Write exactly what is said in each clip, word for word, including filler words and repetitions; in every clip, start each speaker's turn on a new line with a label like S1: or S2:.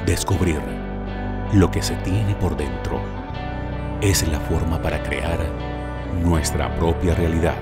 S1: Descubrir lo que se tiene por dentro es la forma para crear nuestra propia realidad.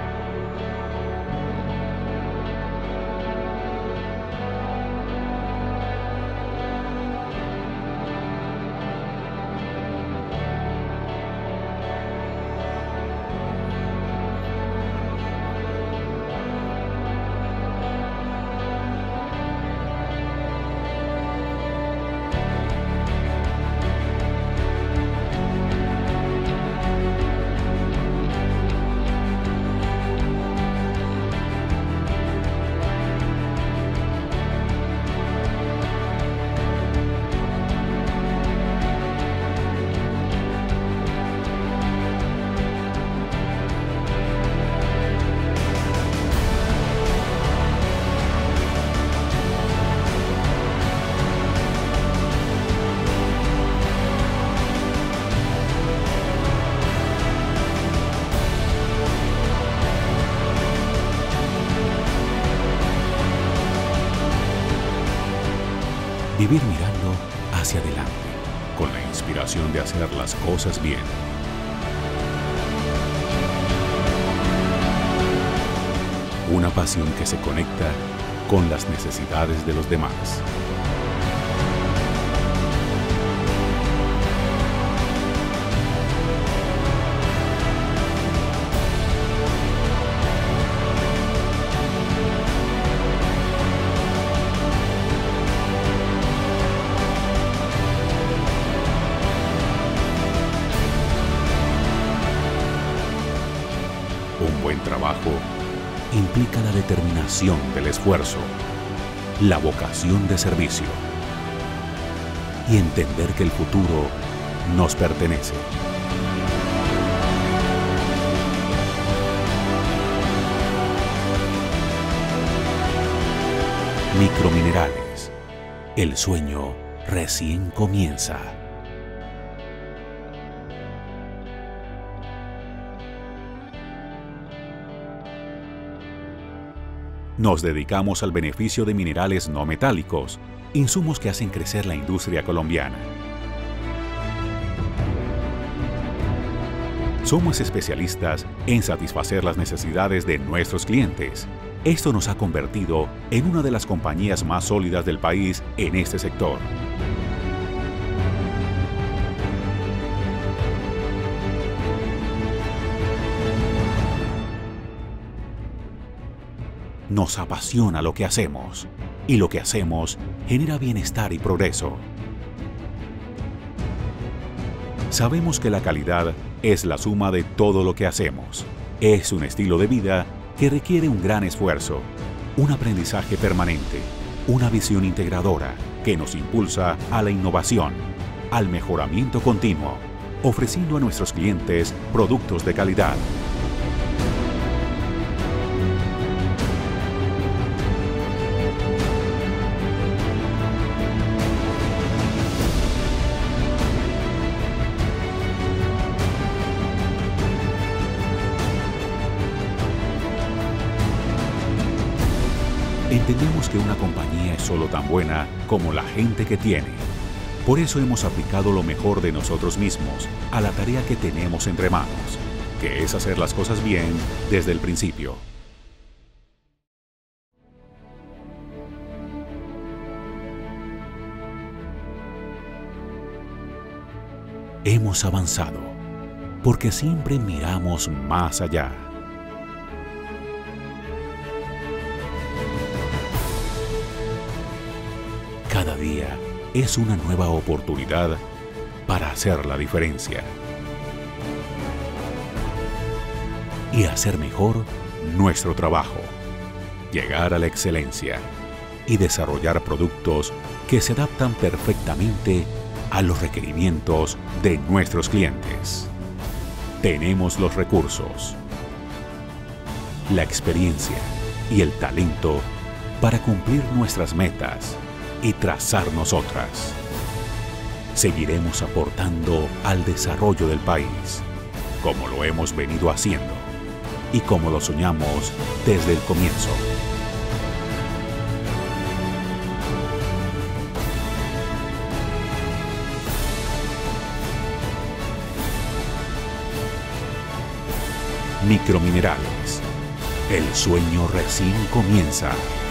S1: Vivir mirando hacia adelante, con la inspiración de hacer las cosas bien. Una pasión que se conecta con las necesidades de los demás. Un buen trabajo implica la determinación del esfuerzo, la vocación de servicio y entender que el futuro nos pertenece. Microminerales. El sueño recién comienza. Nos dedicamos al beneficio de minerales no metálicos, insumos que hacen crecer la industria colombiana. Somos especialistas en satisfacer las necesidades de nuestros clientes. Esto nos ha convertido en una de las compañías más sólidas del país en este sector. Nos apasiona lo que hacemos, y lo que hacemos genera bienestar y progreso. Sabemos que la calidad es la suma de todo lo que hacemos. Es un estilo de vida que requiere un gran esfuerzo, un aprendizaje permanente, una visión integradora que nos impulsa a la innovación, al mejoramiento continuo, ofreciendo a nuestros clientes productos de calidad. Entendemos que una compañía es solo tan buena como la gente que tiene. Por eso hemos aplicado lo mejor de nosotros mismos a la tarea que tenemos entre manos, que es hacer las cosas bien desde el principio. Hemos avanzado porque siempre miramos más allá. Cada día es una nueva oportunidad para hacer la diferencia y hacer mejor nuestro trabajo, llegar a la excelencia y desarrollar productos que se adaptan perfectamente a los requerimientos de nuestros clientes. Tenemos los recursos, la experiencia y el talento para cumplir nuestras metas y trazarnos otras. Seguiremos aportando al desarrollo del país, como lo hemos venido haciendo y como lo soñamos desde el comienzo. microminerales. El sueño recién comienza.